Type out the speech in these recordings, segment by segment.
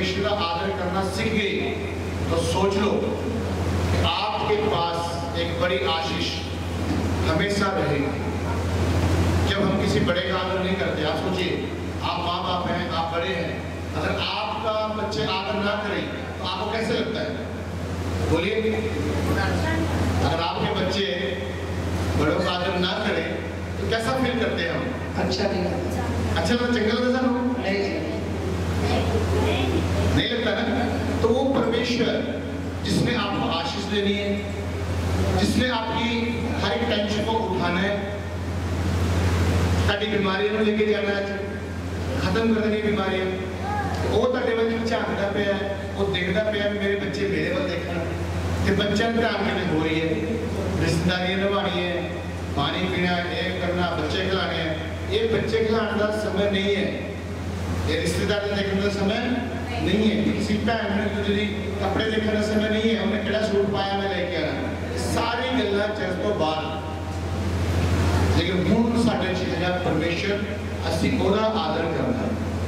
परमेश्वर का आदर करना सीख गए तो सोच लो कि आपके पास एक बड़ी आशीष हमेशा रहेगी। जब हम किसी बड़े का आदर नहीं करते, आप सोचिए, आप माँ बाप हैं, आप बड़े हैं, अगर आपका बच्चे आदर ना करें तो आपको कैसे लगता है? बोलिए। अगर आपके बच्चे बड़ों का आदर ना करें तो कैसा फील करते हैं हम? अच्छा नहीं लगता। अच्छा तो जंगल में सर नहीं लगता ना। तो वो परमेश्वर जिसने आपको आशीष देनी है, जिसने आपकी हर एक टेंशन को उठाना है, ताकि बीमारियों को लेके जाना है, खत्म कर देनी बीमारियां, वो ताकि बच्चे झांकता पे है, वो देखता पे है मेरे बच्चे मेरे वाल देखना, कि बच्चा ध्यान कितने हो रही है, रिश्तेदारियां निभानी है, पानी पीना है, ये करना, बच्चे खिलाने हैं। ये बच्चे खिलाने का समय नहीं है, ये रिश्तेदार देखने का समय नहीं है, किसी भैन ने तुझे कपड़े देखने का समय नहीं है, हमने केड़ा सूट पाया मैं लेके आना, सारी गल्लां चर्च तो बाद। लेकिन हुण साडे च है परमेश्वर, असीं ओहदा आदर करना।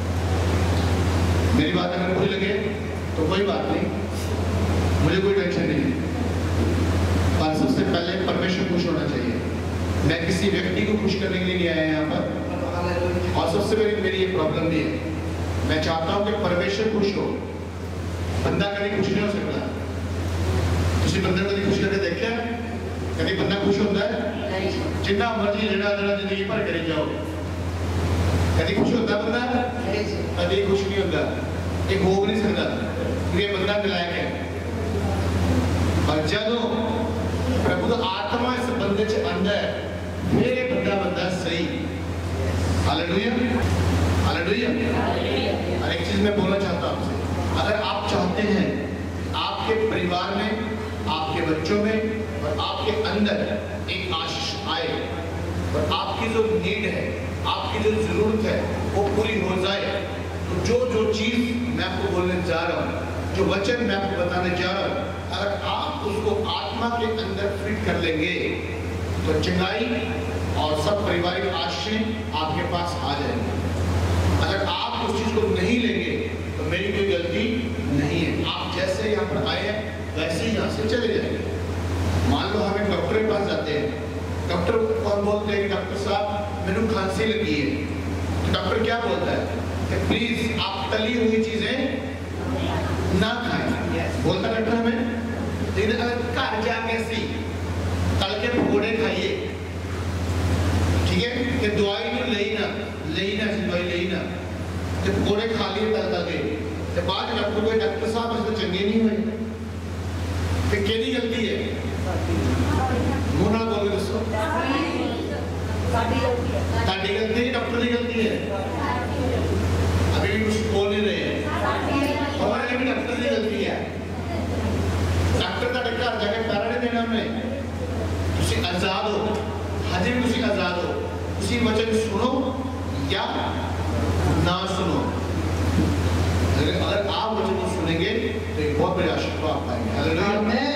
मेरी बात अगर बुरी लगे तो कोई बात नहीं, मुझे कोई टेंशन नहीं है, पर सबसे पहले परमेश्वर खुश होना चाहिए। मैं किसी व्यक्ति को खुश करने के लिए नहीं आया यहाँ पर, और सबसे बड़ी मेरी ये प्रॉब्लम भी है, मैं चाहता हूँ कि परमेश्वर खुश हो, बंदा कभी खुश नहीं हो सकता। किसी बंदे को कभी खुश करके देखा? कभी बंदा खुश होता है? जितना मर्जी लेना देना जिंदगी भर करी जाओ, कभी खुश होता बंदा? कभी खुश नहीं होता, एक हो नहीं सकता, ये बंदा नलायक है। पर जब प्रभु का आत्मा इस बंदे से अंदर, मेरे बंदा सही। Hallelujah, hallelujah. और एक चीज मैं बोलना चाहता हूं आपसे, अगर आप चाहते हैं आपके परिवार में, आपके बच्चों में और आपके अंदर एक आशीष आए और आपकी जो नीड है, आपकी जो जरूरत है वो पूरी हो जाए, तो जो चीज मैं आपको बोलने जा रहा हूँ, जो वचन मैं आपको बताने जा रहा हूँ, अगर आप उसको आत्मा के अंदर फिट कर लेंगे तो चंगाई और सब पारिवारिक आशीषें आपके पास आ जाएंगे। अगर आप उस चीज को नहीं लेंगे तो मेरी कोई गलती नहीं है, आप जैसे यहाँ पर आए हैं वैसे ही यहाँ से चले जाएंगे। मान लो हम एक डॉक्टर के पास जाते हैं, डॉक्टर को हम बोलते हैं कि डॉक्टर साहब मेरे खांसी लगी है, तो डॉक्टर क्या बोलता है कि प्लीज आप तली हुई चीजें ना खाएं, बोलता डॉक्टर हमें। लेकिन अगर घर जाके सी तल के पकौड़े खाइए, ठीक है, कि दवाई नहीं दवाई ले ना, तो पकौड़े खा लिए तल के, तो बाद डॉक्टर को डॉक्टर साहब इससे चंगे नहीं हुए, फिर केदी गलती है? मुंह ना बोल दसो, ताड़ी गलती है, डॉक्टर की गलती है? अभी भी कुछ बोल नहीं रहे हैं, हमारे भी डॉक्टर की गलती है। डॉक्टर का घर जाके पैरा नहीं देना हमें, तुसी आजाद हो, हजे भी तुसी आजाद हो, तुसी वचन सुनो या ना सुनो। अगर आप वचन को सुनेंगे तो एक बहुत बड़ी आशीष को आप पाएंगे। हालेलुया।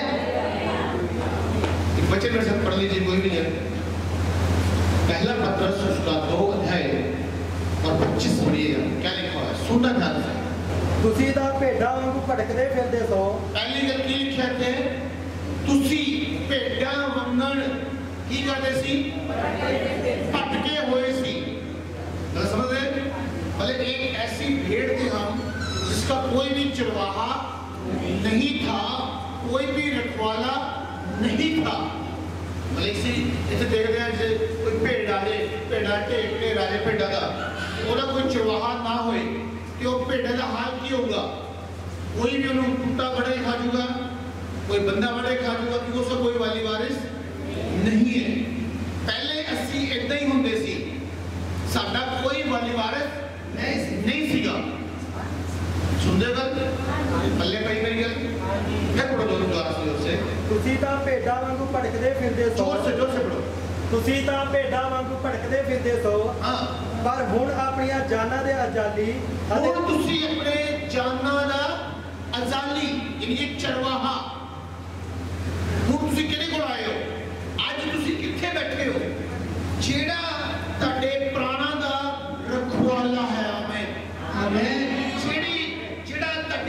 एक वचन मेरे साथ पढ़ लीजिए, कोई भी है, पहला पत्रस उसका 2 अध्याय और 25 पढ़िएगा, क्या लिखा है, सुनना ध्यान से। तुसी दा भेड़ा वांगू भटकदे फिरदे सो। पहली गल की लिखा है, तुसी भेड़ा वंगण की करते सी? भटके हुए सी। समझ रहे? भले एक ऐसी भेड़ थे हम जिसका कोई भी चरवाहा नहीं था, कोई भी रखवाला नहीं था। भले इसे देख रहे हैं कोई भेड़ डाले, भेड़ा ढेरा जे भेड़ा का, ओदा कोई चरवाहा ना होए कि वो भेड़ा का हाल की होगा? कोई भी उन्हें कुत्ता बड़े खा जूगा, कोई बंदा बड़े खा जूगा, कि उसका कोई वाली वारिस नहीं है। पहले असी इतना ही होंगे सी, साडा कोई वाली वारिस नहीं सीगा। सुनते गल पल्ले पई मेरी गल, क्या पढ़ो दोनों द्वारा से। तुसी तां भेड़ा वांगू भटकदे फिरदे सो। जोर से पढ़ो। तुसी तां भेड़ा वांगू भटकदे फिरदे सो, हाँ, पर हुण अपनियां जानां दे अजाली, हुण तुसी अपने जानां दा अजाली यानी एक चरवाहा, हुण तुसी किहदे कोल आए हो? आज तुसी कित्थे बैठे हो? जेड़ा तुहाडे प्राणां दा रखवाला है। आमीन, आमीन। जेड़ा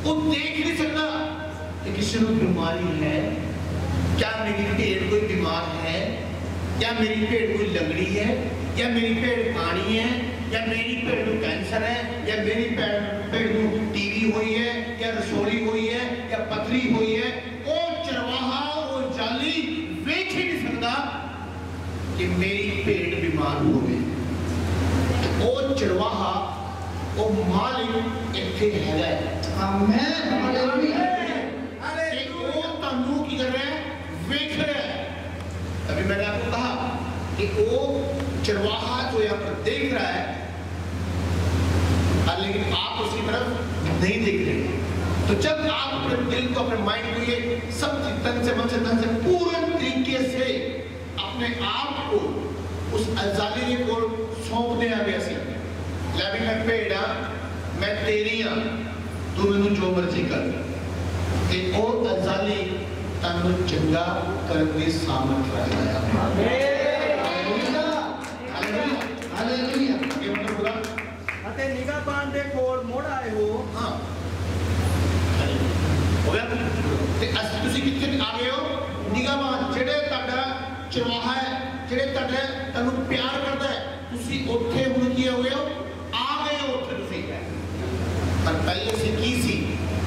वो देख नहीं सकता कि किसी को बीमारी है, क्या मेरी भेड़ कोई बीमार है, या मेरी भेड़ कोई लंगड़ी है, या मेरी भेड़ काणी है, या मेरी भेड़ को कैंसर है, या मेरी भेड़ को टीवी हुई है, या रसोली हुई है, या पथरी हुई है। वो चरवाहा वो जाली देख ही नहीं सकता कि मेरी भेड़ बीमार हो गई। वो चरवाहा वो मालिक इत्थे है। आमीन हालेलुया। वो तन्नू की कर रहा है, देख रहा है। अभी मैंने आपको कहा कि वो चरवाहा जो यहाँ पर देख रहा है, लेकिन आप उसकी तरफ नहीं देख रहे। तो जब आप अपने दिल को, अपने माइंड को ये सब तन से मन से धन से पूर्ण तरीके से अपने आप को उस अजाली को सौंप दे आगे से लेकिन मैं भेड़ा मैं तेरी हाँ, तू मैनू जो मर्जी कर। एक और अजाली तनु चंगा करने की सामर्थ रखता है। हालेलुया। ये मतलब पूरा ਅਤੇ ਨਿਗਾਹਬਾਨ ਦੇ ਕੋਲ ਮੁੜ ਆਏ ਹੋ। हाँ हो गया। ते असि तुसी कित्थे आ गए हो? निगाहबान जेड़े तुहाडा चरवाहा है, जेड़े तुहाडे तनु प्यार करदा है, तुसी उत्थे हुण की हो गए हो? आ गए हो उत्थे तुसी। पर पहले से की सी?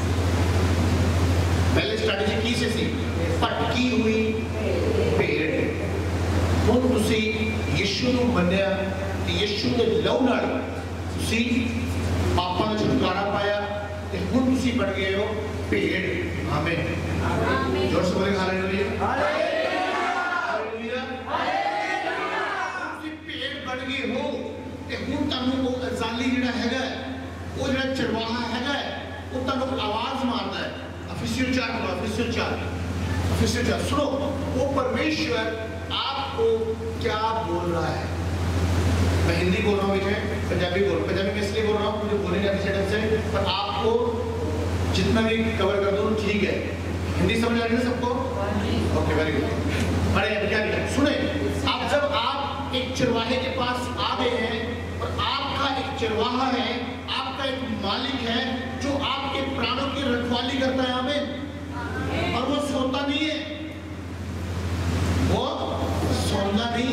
पहले स्ट्रैटेजी की से सी? भटकी हुई भेड़। हुण तुसी यीशु नूं मन्निया ते यीशु दे लहू नाल तुसी पापां दा छुटकारा पाया ते हुण तुसी बन गए हो भेड़। आमीन आमीन। जोर से बोले हालेलुया हालेलुया हालेलुया। तुसी भेड़ बन गए हो ते हुण तुहानू वो अजाली जिहड़ा हैगा वो जिहड़ा चरवाहा हैगा वो तुहानू आवाज मारदा है। अफिसियल 4 सुनो, वो परमेश्वर आपको क्या बोल रहा है। मैं हिंदी बोल रहा हूँ, पंजाबी बोल रहा हूँ। पंजाबी में इसलिए बोल रहा हूँ मुझे बोलने जाती सेटअप से, पर आपको जितना भी कवर कर दो ठीक है। हिंदी समझ आ रही है सबको? Okay very good. बड़े क्या लिखा सुने। आप जब आप एक चरवाहे के पास आ गए हैं और आपका एक चरवाहा है, आपका एक मालिक है जो आपके प्राणों की रखवाली करता है। हमें और वो सोता नहीं है, वो सोता नहीं।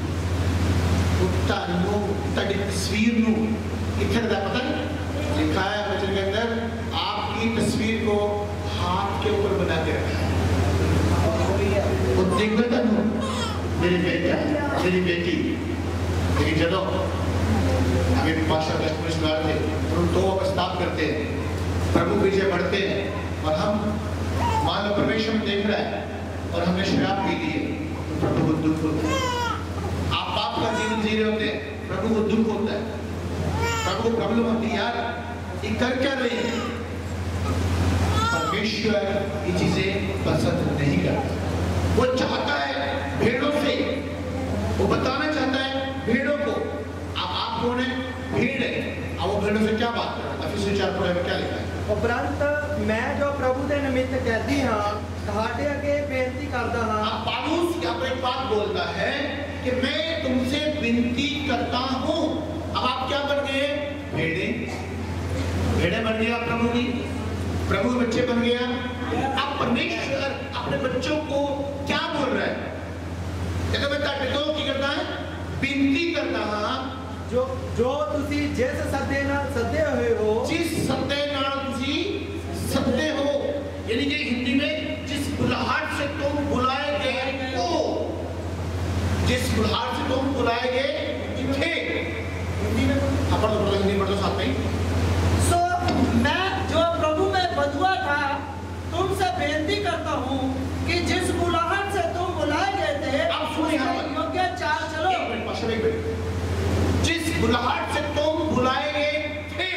तस्वीर पता लिखा है वचन के अंदर, आपकी तस्वीर को हाथ के ऊपर बना के रखा है। वो देखता मेरे बेटा मेरी बेटी। लेकिन जब आगे भाषा कस्टमर थे तो दो प्रस्ताव करते हैं, प्रभु पीछे बढ़ते हैं और हम मान लो परमेश्वर में देख रहा है और हमने शराब पी ली है, प्रभु को दुख होता है। आप पाप का जीवन जी रहे होते हैं, प्रभु को दुख होता है, प्रभु को प्रॉब्लम होती है, यार ये कर क्या रही है। परमेश्वर ये चीजें पसंद नहीं करता। वो चाहता है भेड़ों से, वो बताना चाहता है भेड़ों को आप कौन है? भेड़ है। अब वो भेड़ों से क्या बात कर रहा है? अफिसियल 4 में क्या लिखा है? उपरंत मैं जो प्रभु के निमित्त कहती हाँ ਤੁਹਾਡੇ ਅੱਗੇ बेनती करता हाँ। पौलुस यहाँ पर एक बात बोलता है कि मैं तुमसे विनती करता हूँ। अब आप क्या बन गए? भेड़े। भेड़े बन गया प्रभु की, प्रभु के बच्चे बन गया। अब परमेश्वर अपने बच्चों को क्या बोल रहा है? देखो मैं तो की करता है, विनती करता हाँ। जो तुसी जिस सद्दे नाल सद्दे हुए हो, जिस सद्दे नाल तुसी सद्दे हो, यानी कि हिंदी में जिस बुलाहट से तुम बुलाए गए हो, जिस बुलाहट से तुम बुलाए गए थे। हिंदी में अपन तो हिंदी पढ़ो साथ में। सो मैं जो प्रभु में बंधुआ था तुमसे बेनती करता हूँ कि जिस बुलाहट से तुम बुलाए गए थे, अब सुनो यहाँ पर योग्य चाल चलो। एक मिनट। जिस बुलाहट से तुम बुलाए गए थे,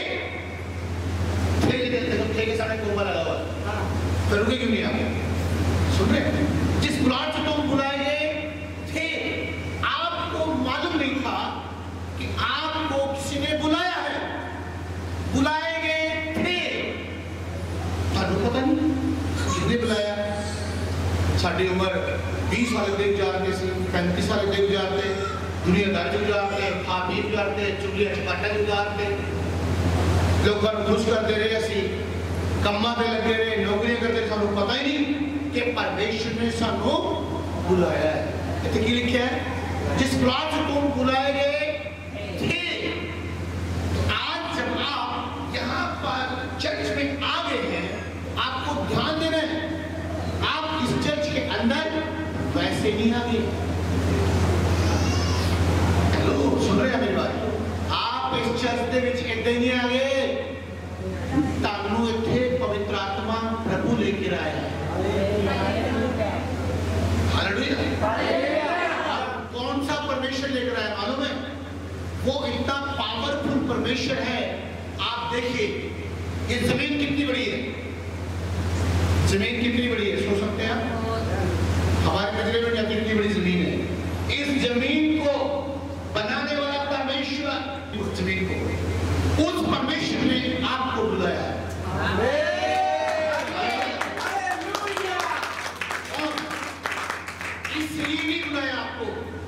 थे के सामने कोमा लगा हुआ, तो रुके क्यों नहीं आप? सुन रहे? जिस बुलाहट से तुम बुलाए गए थे, आपको मालूम नहीं था कि आपको किसी ने बुलाया है। बुलाए गए थे, आपको पता नहीं किसने बुलाया। साड़ी उम्र 20 साल देख जाते, 35 साल देख जाते, दुनियादारी गुजारते, खापी गुजारते, चुगलियां चपाटा गुजारते, लोगों को खुश करते रहे। असी कम्मा पे लगे रहे, नौकरी करते, सानू पता ही नहीं कि परमेश्वर ने सानू बुलाया है। इतने की लिखा है, जिस प्लाट से तुम बुलाए गए थे। आज जब आप यहाँ पर चर्च में आ गए हैं, आपको ध्यान देना है, आप इस चर्च के अंदर वैसे नहीं आ गए। हेलो, सुन रहे हैं मेरी बात? आप इस चर्च के विच इतने नहीं आ गए, तानू इत्थे पवित्र आत्मा प्रभु लेकर आया है। हालेलुया। कौन सा परमेश्वर लेकर आया मालूम है? वो इतना पावरफुल परमेश्वर है। आप देखिए, ये जमीन कितनी बड़ी है, जमीन कितनी बड़ी है, सोच सकते हैं आप? हमारे नजरे में कितनी बड़ी जमीन है। इस जमीन को बनाने वाला परमेश्वर, उस जमीन को, उस परमेश्वर ने आपको बुलाया है। इसलिए नहीं बुलाया आपको।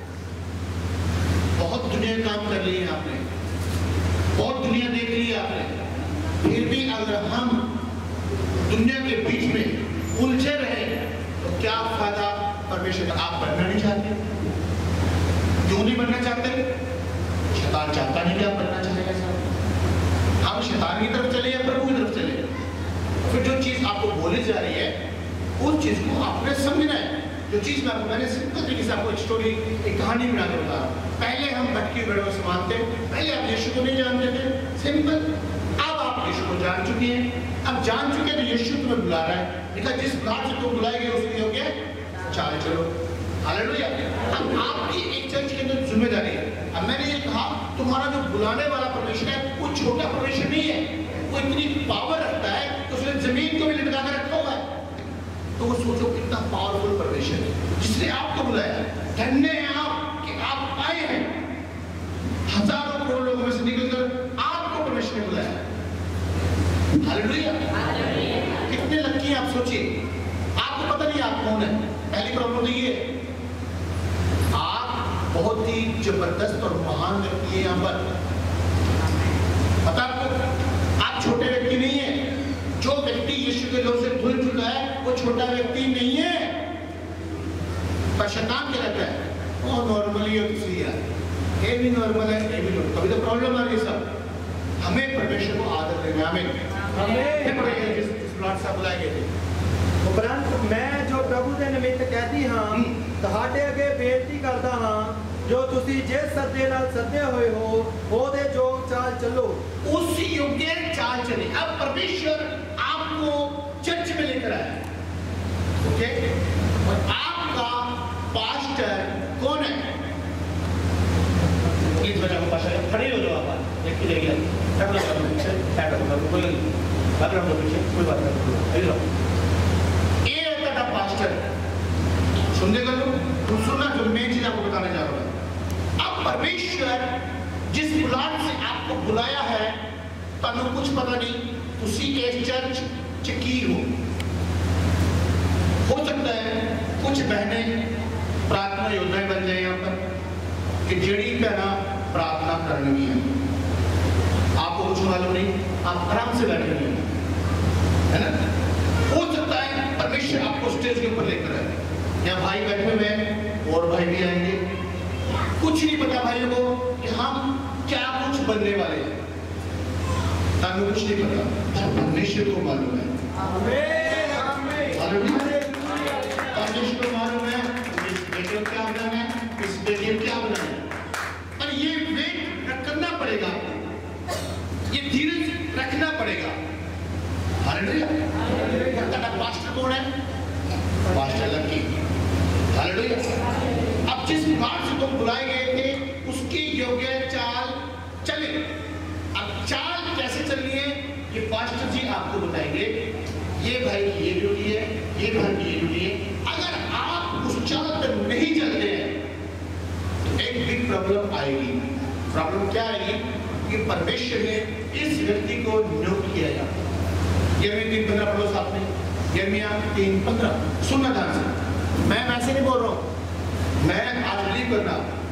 बहुत दुनिया काम कर ली है आपने, बहुत दुनिया देख ली है आपने, फिर भी अगर हम दुनिया के बीच में उलझे रहे तो क्या फायदा परमेश्वर का? आप बनना नहीं चाहते? क्यों नहीं बनना चाहते? शैतान चाहता नहीं कि आप बनना चाहेगा साहब। हम शैतान की तरफ चले या प्रभु की तरफ चले? फिर जो चीज आपको बोली जा रही है उस चीज को आपने समझना है। जो चीज मैंने सिंपल तरीके से आपको एक स्टोरी, एक कहानी बना के बता रहा हूं। पहले हम भटकी भेड़ों से मानते, पहले आप यीशु को नहीं जानते थे, सिंपल। अब आप यीशु को जान चुके हैं, अब जान चुके हैं तो यीशु तुम्हें बुला रहा है। देखा, जिस प्लाट से तुम बुलाए गए उसके हो गया, चाल चलो। हालेलुया। अब आपकी एक चर्च के अंदर जिम्मेदारी है। अब मैंने ये कहा, तुम्हारा जो बुलाने वाला परमेश्वर है वो छोटा परमेश्वर नहीं है, वो इतनी पावर रखता है तो उसने जमीन को भी लटका कर रखा हुआ है। तो वो सोचो कितना पावरफुल परमेश्वर है जिसने आपको बुलाया। धन्य हैं आप कि आप आए हैं, हजारों करोड़ लोगों में से निकलकर आपको परमेश्वर ने बुलाया। हालेलुया। कितने लकी हैं आप सोचिए। आपको पता नहीं आप कौन है। पहली प्रॉब्लम तो ये है, आप बहुत ही जबरदस्त और महान व्यक्ति है यहाँ पर। पता आपको, आप छोटे व्यक्ति नहीं है। जो व्यक्ति यीशु के लोग से भूल चुका है वो छोटा व्यक्ति नहीं है। पर शैतान क्या कहता है? वो नॉर्मली हो किसी यार, ये भी नॉर्मल है, ये भी नॉर्मल। कभी तो प्रॉब्लम आ रही है सब। हमें परमेश्वर को आदर देना, हमें पड़ेगा जिस प्लाट से बुलाए गए थे। उपरंत मैं जो प्रभु के निमित्त कहती हाँ, ਤੁਹਾਡੇ ਅੱਗੇ ਬੇਨਤੀ ਕਰਦਾ ਹਾਂ, जो तुसी जिस सद्दे नाल सद्दे हुए हो ओदे जोग चाल चलो, उस योग्य चाल चले। अब परमेश्वर आपको चर्च में लेकर आया, ओके? और आपका पास्टर कौन है? प्लीज बजाओ पास्टर, खड़े हो जाओ आप। एक ही जगह टक लगा दो पीछे, टक लगा दो, कोई बैकग्राउंड दो पीछे, कोई बात नहीं। ये है तेरा पास्टर। सुनने का तो सुनना, जो मैं चीज आपको बताने जा रहा हूँ। अब परमेश्वर जिस प्लाट से आपको बुलाया है, तनु कुछ पता नहीं, उसी एक चर्च चकी हो सकता है कुछ बहनें प्रार्थना योद्धाएं बन जाए यहाँ पर कि जेड़ी बहना प्रार्थना करनी है। आपको कुछ मालूम नहीं, आप आराम से बैठे हुए है ना। हो सकता है परमेश्वर आपको स्टेज के ऊपर लेकर आए, यहाँ भाई बैठे हुए हैं और भाई भी आएंगे। कुछ नहीं पता भाइयों को कि हम क्या कुछ बनने वाले हैं, ताकि कुछ नहीं पता, परमेश्वर को मालूम है। परमेश्वर को मालूम है इस बेटे को क्या बनाना है, इस बेटे को क्या बनाना है। और ये वेट करना पड़ेगा, ये धीरज रखना पड़ेगा। हालेलुया। पास्टर कौन है? Pastor Lucky. हालेलुया। अब जिस बात से तुम बुलाए गए थे उसकी योग्य चाल चले। अब चाल कैसे चलनी है ये पास्टर जी आपको बताएंगे। ये भाई की ये ड्यूटी है, ये भाई की ये ड्यूटी है। अगर आप उस चाल पर नहीं चलते हैं तो एक बिग प्रॉब्लम आएगी। प्रॉब्लम क्या आएगी कि परमेश्वर ने इस व्यक्ति को नियुक्त किया जाता। यर्मिया 3:15 पढ़ो साथ में। यर्मिया 3:15 सुनना ध्यान से। मैं वैसे नहीं बोल रहा हूँ, मैं आज बिलीव कर रहा हूँ।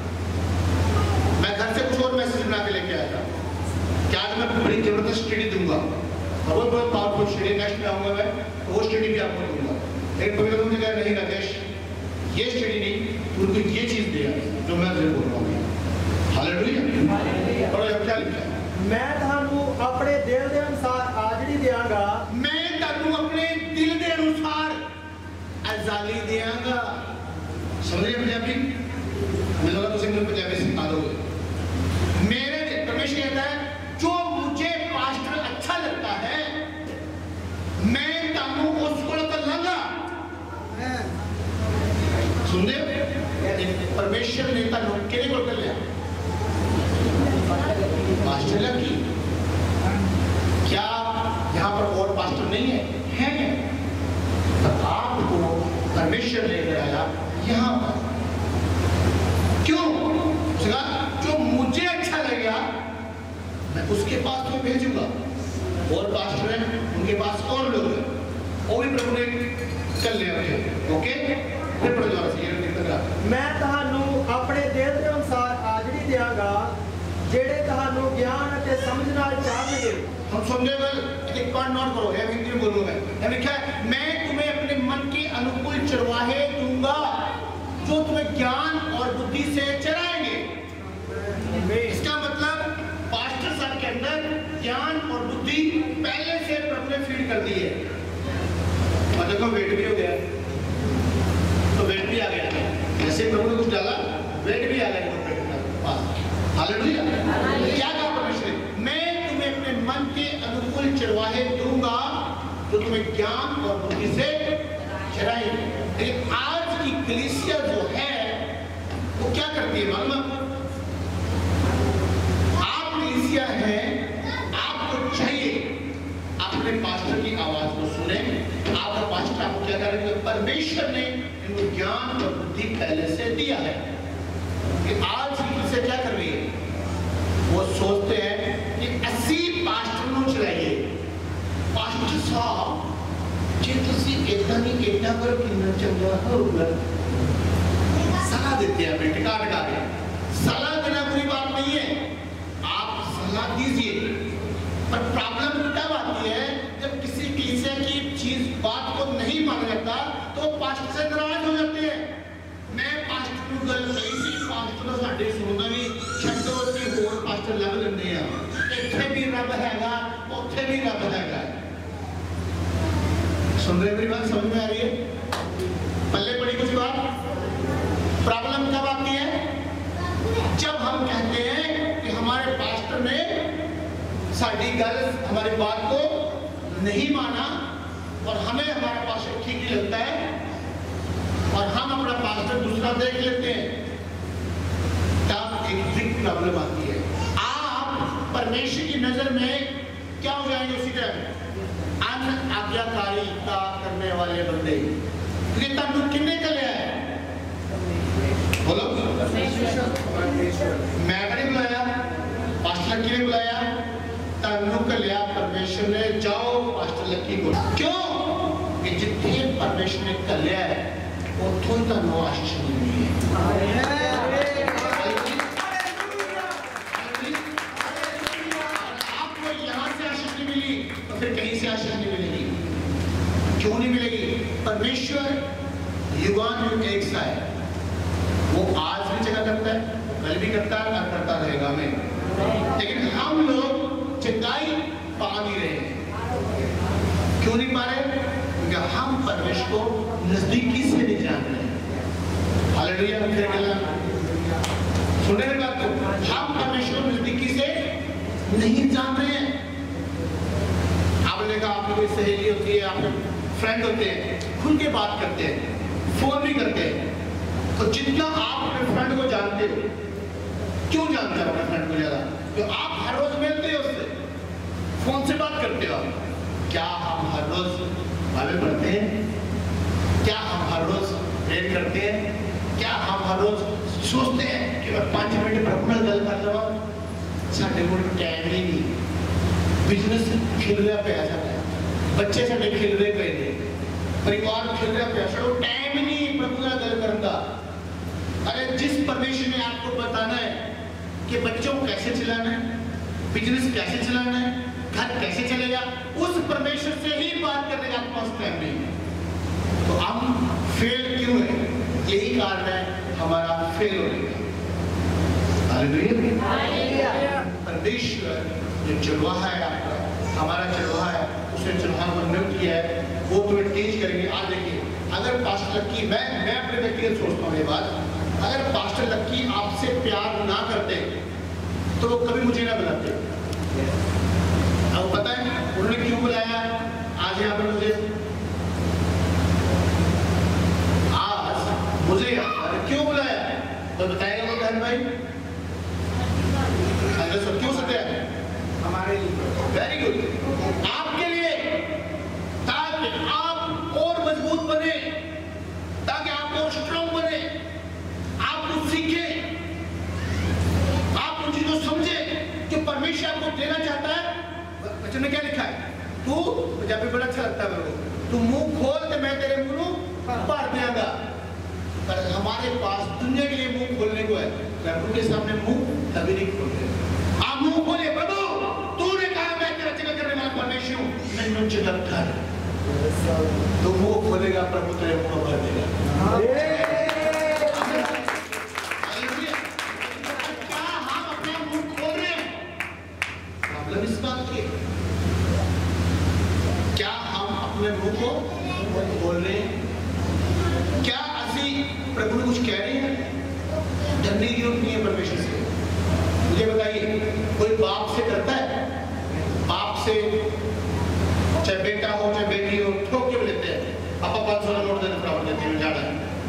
मैं घर से कुछ और मैसेज बना के लेके आया था कि आज मैं बड़ी जबरदस्त स्टडी दूंगा। बहुत बहुत पावरफुल स्टडी नेक्स्ट में आऊंगा मैं, तो वो स्टडी भी आपको दूंगा। लेकिन कभी कभी मुझे कहा नहीं राजेश ये स्टडी नहीं, उनको ये चीज दिया जो मैं तुझे बोल रहा हूँ। हालेलुया। और क्या लिखा है? मैं थानू अपने दिल के अनुसार आजड़ी देंगा। मैं तानू अपने दिल के अनुसार आजादी देंगा। समझिए पंजाबी? मुझे लगा तुझे मुझे पंजाबी सिखा दोगे। मेरे परमेश्वर कहता है जो मुझे पास्टर अच्छा लगता है मैं तानू उसको कर लूंगा। सुन दे परमेश्वर ने तानू केने को कर लिया पास्टर लगी। क्या यहाँ पर और पास्टर नहीं है? तो आपको परमेश्वर ने कराया यहाँ पर। क्यों? जो मुझे अच्छा लगेगा मैं उसके पास तो भेजूंगा। और पास्टर है उनके पास और लोग हैं, वो भी प्रभु ने कर लिया मुझे। ओके फिर पढ़ जाओ सही है। मैं तानू अपने दिल के अनुसार आजड़ी देंगा जेड़े तानू ज्ञान अते समझ नाल चाहणगे। हम समझे गल एक पॉइंट नोट करो, है हिंदी में बोलूंगा मैं। लिखा है मैं तुम्हें अपने मन के अनुकूल चरवाहे दूंगा जो तुम्हें ज्ञान और बुद्धि से चराएंगे। इसका मतलब पास्टर साहब के अंदर ज्ञान और बुद्धि पहले से प्रभु ने फीड कर दी है। और देखो वेट भी हो गया, तो वेट भी आ गया। जैसे प्रभु ने कुछ डाला वेट भी आ गया। हालेलुया। क्या कहा परमेश्वर ने? मैं तुम्हें अपने मन के अनुकूल चरवाहे दूंगा जो तुम्हें ज्ञान और बुद्धि से चराएंगे। लेकिन आज की कलीसिया जो है वो क्या करती है मालूम? आप कलीसिया है, आपको चाहिए अपने पास्टर की आवाज को सुने। आपका पास्टर आपको क्या कर रहे हैं? परमेश्वर ने इनको ज्ञान और बुद्धि पहले से दिया है। कि आज की कलीसिया क्या कर रही है? वो सोचते हैं कि 80 पास्टर ਨੂੰ ਚਲਾਈਏ। पास्टर साहब ਜੇ ਤੁਸੀਂ ਇਦਾਂ ਨਹੀਂ ਇਦਾਂ ਕਰੋ ਕਿੰਨਾ ਚੰਗਾ ਹੋਊਗਾ। सलाह देते हैं अपने टिका टिका के। सलाह देना बुरी बात नहीं है, आप सलाह दीजिए। पर प्रॉब्लम तब आती है जब किसी कलीसिया की चीज बात को नहीं माना जाता तो पास्टर से नाराज हो जाते हैं। मैं पास्टर को गल कही सी, पास्टर साडे सुनदा भी छड्डो कि होर पास्टर लग लेंदे आ। ਇੱਥੇ भी रब हैगा, ਉੱਥੇ भी रब हैगा। सुन रहे मेरी बात? समझ में आ रही है? पल्ले पड़ी कुछ बात? प्रॉब्लम कब आती है? जब हम कहते हैं कि हमारे पास्टर ने साडी गल हमारी बात को नहीं माना और हमें हमारा पास्टर ठीक नहीं लगता है और हम अपना पास्टर दूसरा देख लेते हैं, तब एक बिग प्रॉब्लम आती है। आप परमेश्वर की नजर में क्या हो जाएंगे? उसी तरह अन आज्ञाकारिता करने वाले बंदे। क्योंकि तब किन्ने का लिया है? बोलो। मैं नहीं बुलाया, पास्टर लक्की ने बुलाया, तनु का लिया परमेश्वर ने। जाओ पास्टर लक्की को। क्यों? कि जितने परमेश्वर ने कर लिया है उतों ही तनु आशीष मिली है। आपको यहाँ से आशीष नहीं मिली तो फिर कहीं से आशीष नहीं मिलेगी। क्यों नहीं मिलेगी? परमेश्वर युगान एक सा है, वो आज भी जगह करता है, कल भी करता है और करता रहेगा में। लेकिन हम लोग चंगाई पा नहीं रहे। क्यों नहीं पा रहे? क्योंकि हम परमेश्वर को नजदीकी से नहीं जान रहे। हालेलुया। सुन रहे बात को? हम परमेश्वर को नजदीकी से नहीं जान रहे हैं। आपने कहा आपकी कोई सहेली होती है, आपके फ्रेंड होते हैं, खुल के बात करते हैं, फोन भी करते हैं। तो जितना आप अपने फ्रेंड को जानते हो, क्यों जानते हो अपने फ्रेंड को ज्यादा? तो आप हर रोज मिलते हो उससे, फोन से बात करते हो। क्या हम हर रोज बाइबल पढ़ते हैं? क्या हम हर रोज प्रेयर करते हैं? क्या हम हर रोज सोचते हैं कि मैं 5 मिनट प्रभु नाल गल कर लवां? साडे कोल टाइम ही नहीं। बिजनेस खिल रहा पिया साडा, बच्चे साडे खिल रहे पे ने, परिवार खिल रहा पिया, साडा टाइम ही नहीं प्रभु नाल गल करन दा। अरे जिस परमेश्वर ने आपको बताना है कि बच्चों को कैसे चलाना है, बिजनेस कैसे चलाना है, घर कैसे चलेगा, उस कारण है हमारा फेल होने का। हालेलुया। परमेश्वर जो चढ़वाहा है आपका, हमारा चढ़वाहा है, उसने चढ़वाहा को नियुक्त किया है, वो तुम्हें टेज करेंगे। आज देखिए, अगर पास्टर लक्की, मैं अपने व्यक्तिगत सोचता हूँ ये बात, अगर पास्टर लक्की आपसे प्यार ना करते तो वो कभी मुझे ना बुलाते। अब पता है उन्होंने क्यों बुलाया आज यहाँ पर मुझे? आज मुझे क्यों बुलाया तो बताएगा वो बहन भाई? सब क्यों सत्य है? हमारे लिए। वेरी गुड, आपके लिए, ताकि आप और मजबूत बने, ताकि आप और स्ट्रांग बने, आप कुछ सीखे, आप उन चीजों समझे जो परमेश्वर आपको देना चाहता है। वचन में क्या लिखा है? तू, पंजाबी बड़ा अच्छा लगता है मेरे को, तू मुंह खोल के मैं तेरे मुंह भर देगा। पर हमारे पास दुनिया के लिए मुंह खोलने को है, प्रभु के सामने मुंह कभी नहीं खोलते। आप मुंह खोलिए, प्रभु तूने कहा मैं तेरा जगह करने वाला परमेश्वर हूं, मैं जगह कर। तो मुंह खोलेगा, प्रभु तेरे मुंह भर देगा। क्या हम अपना मुंह खोल रहे हैं? प्रॉब्लम इस बात की, क्या हम अपने मुंह को खोल रहे हैं? क्या असि प्रभु ने कुछ कह रहे हैं? डरने की जरूरत नहीं है परमेश्वर से। मुझे बताइए, कोई बाप से करता है? बाप से चाहे बेटा हो चाहे बेटी हो, ठोक के लेते हैं, पापा 500 का नोट देने बराबर देते हैं, जाड़ा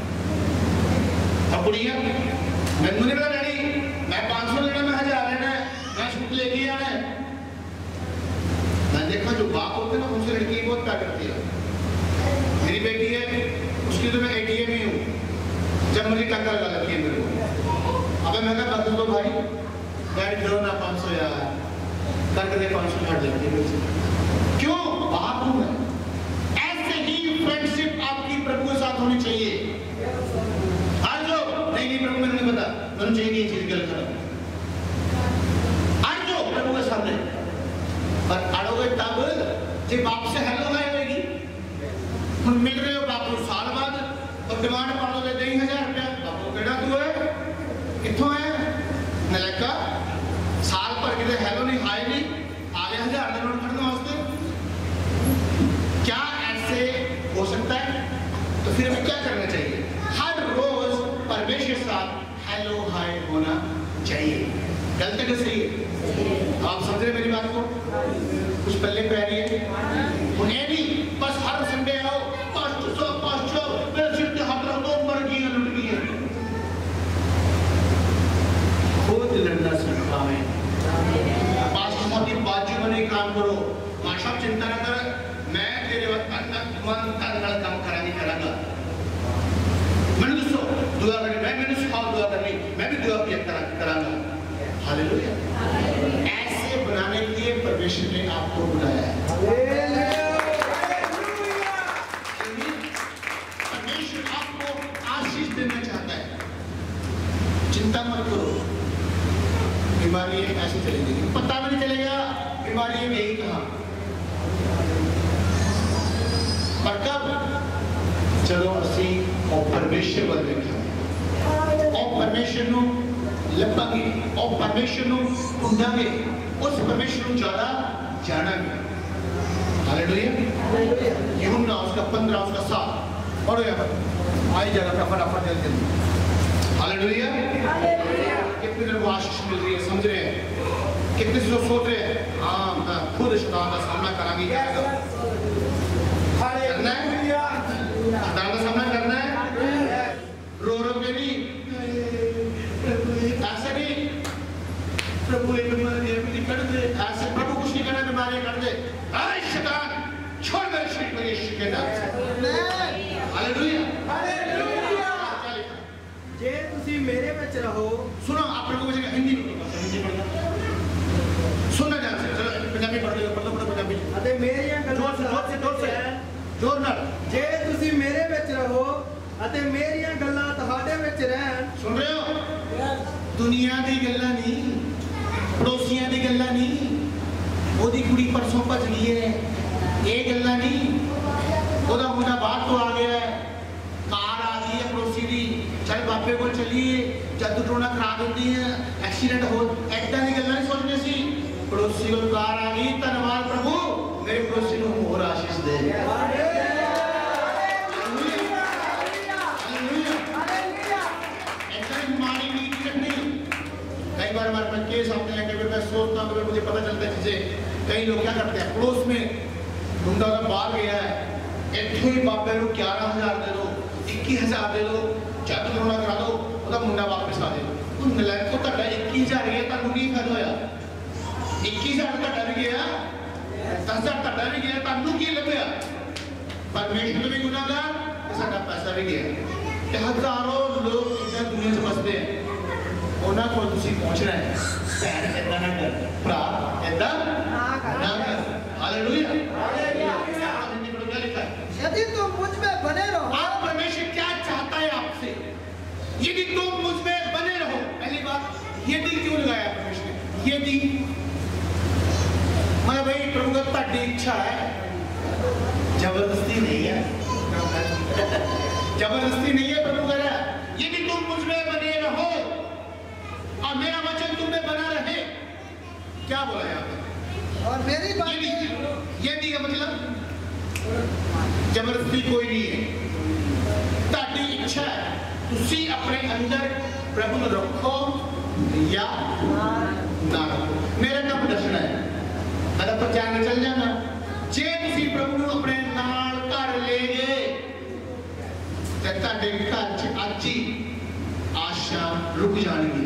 अब बुढ़िया मैं मुझे बता डैडी मैं 500 लेना, मैं 1000 लेना है, मैं छुट लेके आना है। मैं देखा जो बाप होते हैं ना, उनसे लड़की बहुत प्यार करती है। मेरी बेटी है, उसकी तो मैं ATM ही हूँ, जब मुझे टक्कर लगा लगती है मेरे को। अब मैं कहा बदल दो भाई, डैडी दो ना 500 यार, करके दे 500 छाड़ देती है। क्यों? बाप हूँ मैं। ऐसे ही फ्रेंडशिप आपकी प्रभु के साथ होनी चाहिए। आज जो नहीं प्रभु मैंने नहीं पता, मैंने चाहिए ये चीज गलत है, आज जो प्रभु के सामने पर अड़ोगे तब जब बाप से हेलो हाय होगी। हम मिल रहे हो बाप को साल बाद और डिमांड पालोगे 1000 रुपया, बाप को कहना तू है कितों है नलका, साल भर के हेलो नहीं हाय नहीं, आगे 1000 का नोट खरीदने वास्ते। क्या ऐसे हो सकता है? तो फिर हमें क्या करना चाहिए? हर रोज परमेश्वर के साथ हेलो हाय होना चाहिए। गलत है कि सही है? आप समझ रहे मेरी बात को? कुछ पल्ले पे आ रही है? उन्हें भी बस हर संडे आओ, 500 मेरे सिर के हाथ रख दो, मर गई है, लुट गई है। खुद लड़ना सीखा है। पास्टर साहब की बाजू में नहीं काम करो, माशा चिंता न कर, मैं तेरे वक्त मन तन काम करांगा। मैंने दोस्तों दुआ करनी, मैंने सिखाओ दुआ करनी, मैं भी दुआ करांगा। हालेलुया। ऐसे बनाने के लिए परमेश्वर ने आपको बुलाया है। परमेश्वर आपको आशीष देना चाहता है। चिंता मत करो, बीमारी ऐसे चलेगी, पता भी नहीं चलेगा बीमारी यही कहाँ, पर कब चलो असी और परमेश्वर बल देखा और परमेश्वर ਨੂੰ ਲੱਭਾਂਗੇ और परमेश्वर ਨੂੰ ढूंढांगे, उस परमेश्वर ਨੂੰ ज्यादा जानांगे। हालेलुया। यूहन्ना उसका 15 उसका 7 पढ़ो यहाँ पर, आई जगह का फटाफट जल्दी। हालेलुया। कितने लोगों को आशीष मिल रही है, समझ रहे हैं? कितने लोग सोच रहे हैं हाँ मैं खुद शैतान का सामना करांगी, करना है, शैतान का सामना करना है, रो के नहीं, ऐसे नहीं प्रभु एक बीमारी कर दे, ऐसे प्रभु कुछ नहीं करना, बीमारी कर दे, अरे शैतान छोड़ मेरे शरीर में यीशु के नाम से। हालेलुया। हालेलुया। जे तुसी मेरे विच रहो, सुनो आप लोगों को हिंदी पढ़ना सुनना ध्यान से, चलो पंजाबी पढ़ लो, पंजाबी। अते मेरियां गल्लां जोर से जोर नाल, जे तुसी मेरे विच रहो अते मेरियां गल्लां तुहाडे विच रहन। सुन रहे हो? दुनिया दी गल्लां नहीं, पड़ोसियां दी गल्लां नहीं, ओदी कुड़ी परसों भज गई है, ये गल्लां नहीं, ओदा मुंडा बाहर तो आ गया है, कार आ गई है पड़ोसी दी, चल हॉस्पिटल चलिए, जादू टोना करा देती है, एक्सीडेंट हो, ऐसा नहीं गल्ला नहीं सोचने सी। पड़ोसी को कार आ गई, धन्यवाद प्रभु, मेरे पड़ोसी को और आशीष दे। कई बार हमारे पास केस आते हैं, कभी मैं सोचता हूँ, कभी मुझे पता चलता है चीजें। कई लोग क्या करते हैं, पड़ोस में मुंडा का बाहर गया है, इतने ही बाबे को 11,000 दे दो, 21,000 दे दो, जादू टोना करा दो, ਉਹਦਾ ਮੁੰਡਾ ਵਾਪਸ ਆ ਜਾਏ। ਉਹ ਨਲਾਇਕ ਕੋ ਤੁਹਾਡਾ 21,000 ਗਿਆ, ਤੁਹਾਨੂੰ ਕੀ ਫਾਇਦਾ ਹੋਇਆ? 21,000 ਤੁਹਾਡਾ ਵੀ ਗਿਆ, 10,000 ਤੁਹਾਡਾ ਵੀ ਗਿਆ, ਤੁਹਾਨੂੰ ਕੀ ਲੱਭਿਆ? परमेश्वर भी गुनाहगार, साडा पैसा भी गया। ते हजारों लोग इस दुनिया से बसते हैं, उन्हां कोल तुसीं पहुंचना है। भैन इदां ना कर, भरा इदां ना कर। Hallelujah, hallelujah. यदि तुम मुझ में बने रहो, आप परमेश्वर क्या चाहता है आपसे? यदि तुम मुझ में बने रहो, पहली बात यदि क्यों लगाया परमेश्वर? यदि मैं भाई प्रभु का ताड़ी इच्छा है, जबरदस्ती नहीं है, जबरदस्ती नहीं है। प्रभु कह रहा है यदि तुम मुझ में बने रहो और मेरा वचन तुम में बना रहे, क्या बोला यहाँ पे? और मेरी बात यदि का मतलब जबरदस्ती कोई नहीं है, ताड़ी इच्छा है। तुसी अपने अंदर प्रभु को रखो या ना रखो। मेरा काम दर्शन है, मैं प्रचार में चल जाना। जे तुसी प्रभु को अपने नाल कर ले गए ते ताडे घर च अज ही आशा रुक जाएगी।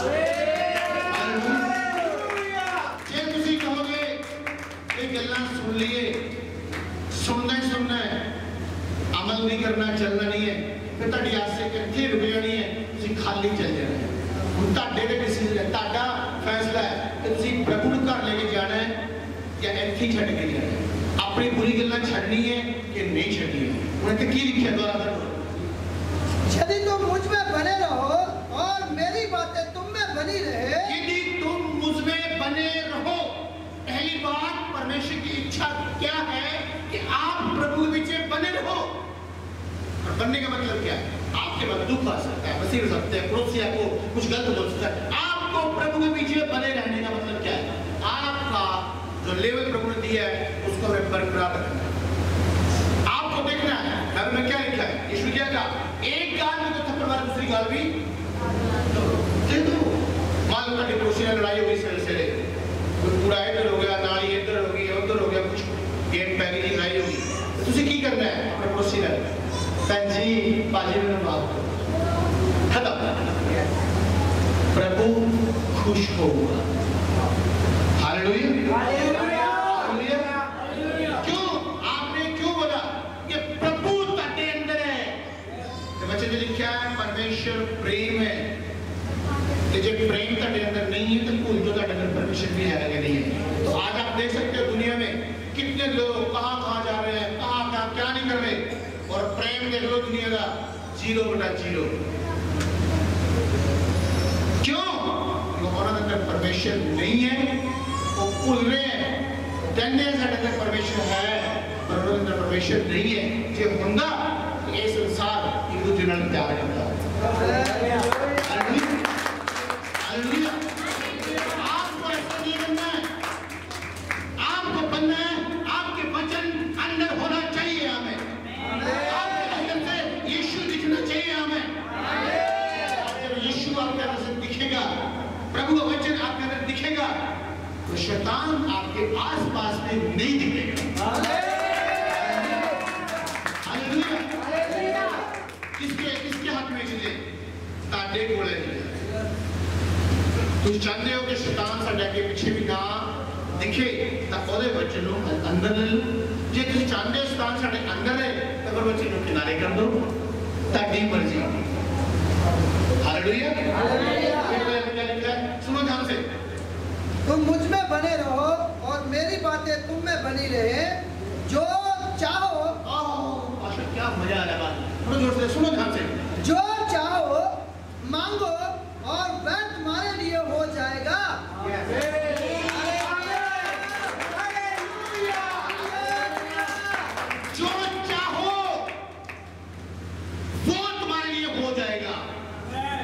जे तुसी कहोगे ये गल्लां सुन लिए, सुनना ही सुनना है, अमल नहीं करना, चलना नहीं है, फिर ताड़ी आस इत्थे रुक जानी है, तुसी खाली चल जाना है। हुण ताडे ते डिसीजन है, ताडा फैसला है कि तुसी प्रभु को घर लेके जाना है या इत्थे ही छड्ड के जाना है। अपनी बुरी गल्लां छड्डनी है कि नहीं छड्डनी है? उन्हें तो की लिखिया द्वारा करो। यदि तुम मुझ में बने रहो और मेरी बातें तुम में बनी रहे, यदि तुम मुझ में बने रहो, पहली बात परमेश्वर की इच्छा क्या है कि आप प्रभु के पीछे बने रहो। और बनने का मतलब क्या है? आपके बाद दुख आ सकता है, मुसीबत हो सकते हैं, पड़ोसी आपको कुछ गलत हो सकता है, आपको प्रभु के पीछे बने रहने का मतलब क्या है? आपका जो लेवल प्रभु ने दिया है उसको हमें बरकरार रखना है। आपको देखना है बाइबल में क्या लिखा है। यीशु क्या कहा? एक गाल में तो थप्पड़ मार, दूसरी गाल भी दे दो। मान लो कि पड़ोसी ने लड़ाई हो गई सिलसिले, कोई पूरा इधर हो गया, नाली इधर हो गई, उधर हो गया, कुछ गेट पैरी की लड़ाई होगी, तो तुझे की करना है? अपने पड़ोसी ने भैन जी बाजी में बात करो, खत्म। प्रभु खुश होगा। Hallelujah, hallelujah. क्यों? आपने क्यों बोला? ये प्रभु ताटे अंदर है। तो बच्चे ने लिखा है परमेश्वर प्रेम है। कि जब प्रेम ताटे अंदर नहीं है तो भूल जो ताटे अंदर परमेश्वर भी है कि नहीं है। तो आज आप देख सकते हो दुनिया में कितने लोग कहाँ जा रहे हैं, कहाँ क्या नहीं कर रहे, और प्रेम देख लो दुनिया का 0/0। क्यों? उन्होंने अंदर परमेश्वर नहीं है, वो भूल रहे हैं। कहते हैं साढ़े अंदर परमेश्वर है पर उन्होंने अंदर परमेश्वर नहीं है। जो होंदा ये संसार एक दूसरे नाल प्यार करता है। हालेलुया। आपको ऐसा नहीं बनना है, आपको बनना है, आपके वचन अंदर होना चाहिए हमें, आपके अंदर से यीशु दिखना चाहिए हमें। जब यीशु आपके अंदर से दिखेगा, प्रभु का वचन आपके अंदर दिखेगा, तो शैतान आपके आसपास में नहीं दिखेगा। हालेलुया। किसके हाथ में चीजें? ताड़े कोले। तुम चाहते हो कि शैतान साडे के पीछे भी ना दिखे, तो ओदे वचन नु अंदर ले लो। जे तुम चाहते हो शैतान साडे अंदर है तो फिर वचन नु किनारे कर दो, ताड़ी मर्जी। Hallelujah, hallelujah. सुनो ध्यान से, तुम मुझ में बने रहो और मेरी बातें तुम में बनी रहे, जो चाहो। क्या मजा आ रहा है, थोड़ा जोर से सुनो ध्यान से। जो चाहो मांगो और वह तुम्हारे लिए हो जाएगा। जो चाहो वो तुम्हारे लिए हो जाएगा।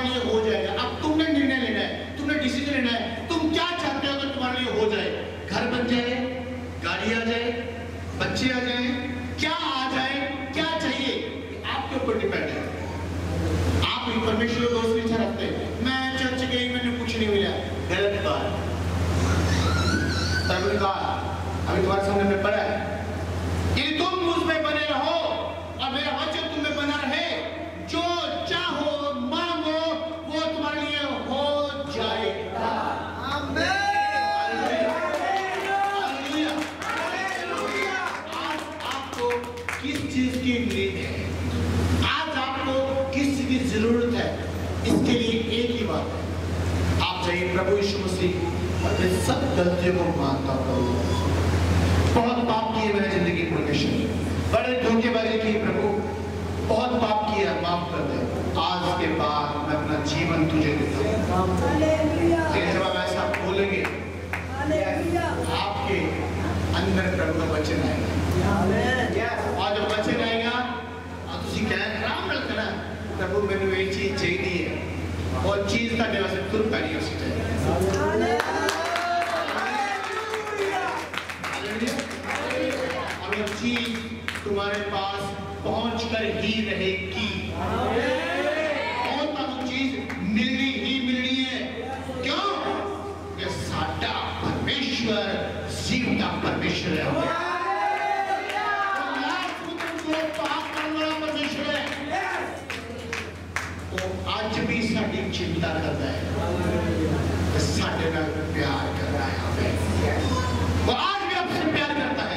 तुम्हारे लिए हो जाएगा। अब तुमने निर्णय लेना है, तुमने डिसीजन लेना है, तुम क्या चाहते हो कि तुम्हारे लिए हो जाए। घर बन जाए, गाड़ी आ जाए, बच्चे आ जाए, क्या आ जाए, क्या चाहिए, आपके ऊपर डिपेंड है। आप परमेश्वर को दोस्त नहीं रखते, मैं चर्च गई मैंने कुछ नहीं मिला, गलत बात। तब कहा अभी तुम्हारे सामने में पढ़ा है कि तुम मुझ में बने रहो और मेरा वचन तुम में बना रहे, जो चाहो मांगो वो तुम्हारे लिए हो जाएगा। आज आपको किस चीज की नीड है, आज आपको किस चीज की जरूरत है, इसके लिए एक ही बात है, आप चाहिए प्रभु यीशु मसीह अपने सब गलतियों को मानता हूँ। बहुत पाप किए मैंने जिंदगी परमेश्वर, बड़े धोखेबाजी की प्रभु, बहुत पाप किया, माफ कर दे। आज के बाद मैं अपना जीवन तुझे देता हूँ। जब आप ऐसा बोलेंगे आपके अंदर प्रभु का वचन आएगा, और जब वचन आएगा और तुझे क्या राम मिलता ना, प्रभु मैंने ये चीज चाहिए है और चीज का देवा से तुर पैरी हो सकता है। और वो चीज तुम्हारे पास पहुंचकर ही रहेगी, और वो चीज मिलनी ही मिलनी है। क्यों? ये साडा परमेश्वर जीवता परमेश्वर है, परमेश्वर है। तो आज भी साड़ी चिंता करता है, साडे नाल प्यार कर रहा है हमें, वो आज भी आपसे प्यार करता है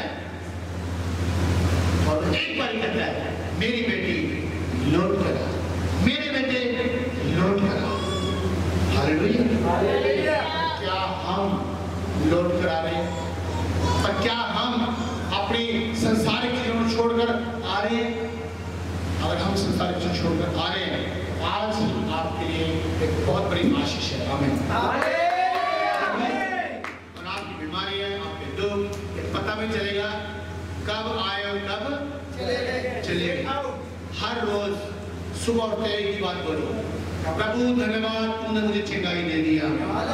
और एक बार कहता है मेरी बेटी लौट करा, मेरे बेटे लौट करा। हालेलुया। क्या हम लौट करा रहे हैं? और क्या हम अपनी संसारिक चीजों को छोड़कर आ रहे हैं? अगर हम संसारिक चीज छोड़कर आ रहे हैं, आज आपके लिए एक बहुत बड़ी आशीष है। आमीन। पता भी चलेगा कब आए और कब चलेगा। हर रोज सुबह उठते एक ही बात बोलो, प्रभु धन्यवाद तूने मुझे चंगाई दे दिया।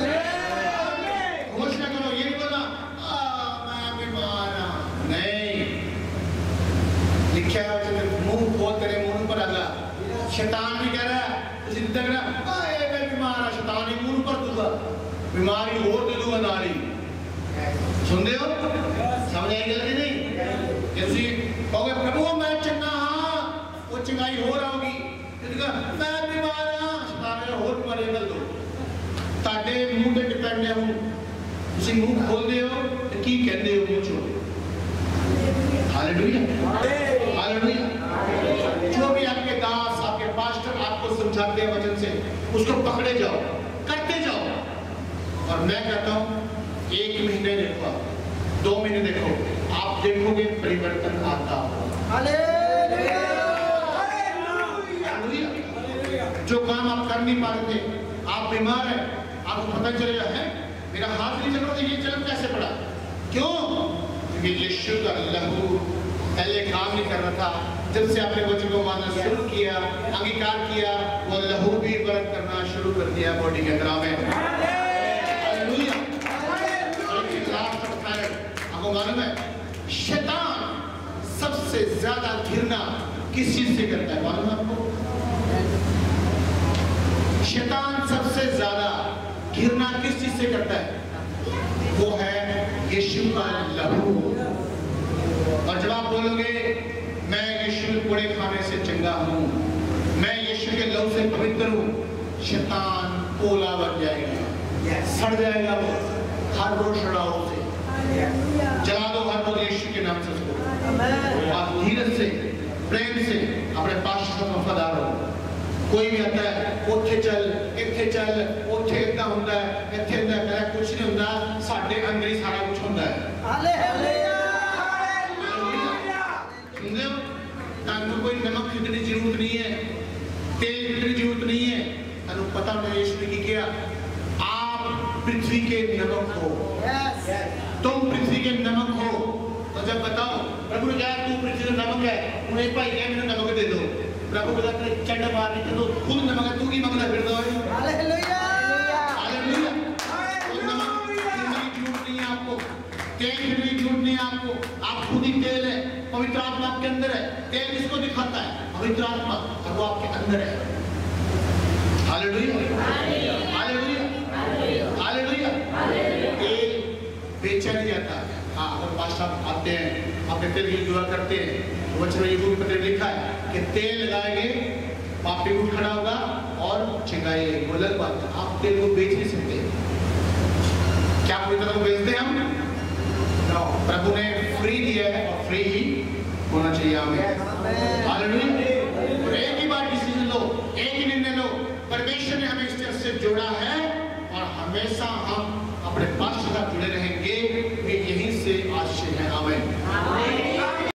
घोषणा करो, ये नहीं बोलना मैं बीमार हूं, नहीं। लिखा है मुंह खोल तेरे मुंह पर आगा, शैतान भी कह रहा है उसी तक ना मैं बीमार हूं, शैतान ही मुंह पर दूंगा, बीमारी और दे दूंगा नाली। सुन रहे हो? समझ आएगी कि नहीं? जैसे कहोगे प्रभु मैं चंगा हाँ, वो चंगाई हो रहा होगी, मैं बीमार हाँ, शैतान और बीमारी कर दो। ताटे मुंह पे डिपेंड है, हूँ उसी मुंह खोल दे हो तो की कहते हो मुझो। Hallelujah, hallelujah. जो भी आपके दास, आपके पास्टर आपको समझाते हैं वचन से, उसको पकड़े जाओ, करते जाओ। और मैं कहता हूँ 1 महीने देखो, 2 महीने देखो, आप देखोगे परिवर्तन आता हो। हालेलुया। जो काम आप कर नहीं पा रहे थे, आप बीमार हैं, आपको पता चलेगा है मेरा हाथ नहीं चल रहा था, ये चल कैसे पड़ा? क्यों? क्योंकि यीशु का लहू पहले काम नहीं कर रहा था। जब से आपने वचन को मानना शुरू किया, अंगीकार किया, वो लहू भी वर्क करना शुरू कर दिया बॉडी के अंदर में। हालेलुया। आपको मालूम है शैतान सबसे ज्यादा घृणा किस चीज से करता है? मालूम है आपको? शैतान सबसे ज्यादा घृणा किस चीज से करता है? वो है यीशु का लहू। और जब आप बोलोगे मैं यीशु के पूरे खाने से चंगा हूं, मैं यीशु के लहू से पवित्र हूं, शैतान पोला बन जाएगा, सड़ जाएगा, वो हर रोज सड़ाओ से जला दो, हर रोज यीशु के नाम से उसको। आप धीरज से, प्रेम से अपने पास्टर का वफादार हो। कोई भी आता है उठे चल, इत्थे चल, उठे इतना होता है, इत्थे इतना करा, कुछ नहीं होता, साडे अंदर ही सारा कुछ होता है। हालेलुया। सुनते हो? ताकि कोई नमक खरीदने की जरूरत नहीं है, तेल खरीदने की जरूरत नहीं है। अनु पता होना यीशु ने किया, आप पृथ्वी के नमक हो। तुम पृथ्वी के नमक हो। और जब बताओ प्रभु ने कहा तू पृथ्वी का नमक है, उन्हें भाई क्या मुझे नमक दे दो, प्रभु बता के चंड मारने के तो खुद न मगर तू की मंगला फिर दो हालेलुया हालेलुया झूठ नहीं है आपको, तेल की झूठ नहीं है आपको, आप खुद ही तेल है, पवित्र आत्मा आपके अंदर है। तेल किसको दिखाता है? पवित्र आत्मा, और वो आपके अंदर है। Hallelujah hallelujah hallelujah. तेल बेचा नहीं जाता। हाँ, अगर पास्टर आते हैं अपने तेल की दुआ करते हैं, वचन में यूट्यूब पर लिखा है कि तेल लगाएंगे पापी उठ खड़ा होगा और चिंगाएंगे। वो अलग बात है, आप तेल को बेच नहीं सकते। क्या पूरी तरह बेचते हैं हम? नो, प्रभु ने फ्री दिया है और फ्री ही होना चाहिए हमें। हालेलुया। और एक ही बार डिसीजन लो, एक ही निर्णय लो। परमेश्वर ने हमें इस तरह से जोड़ा है और हमेशा हम अपने पास जुड़े रहेंगे। वे यहीं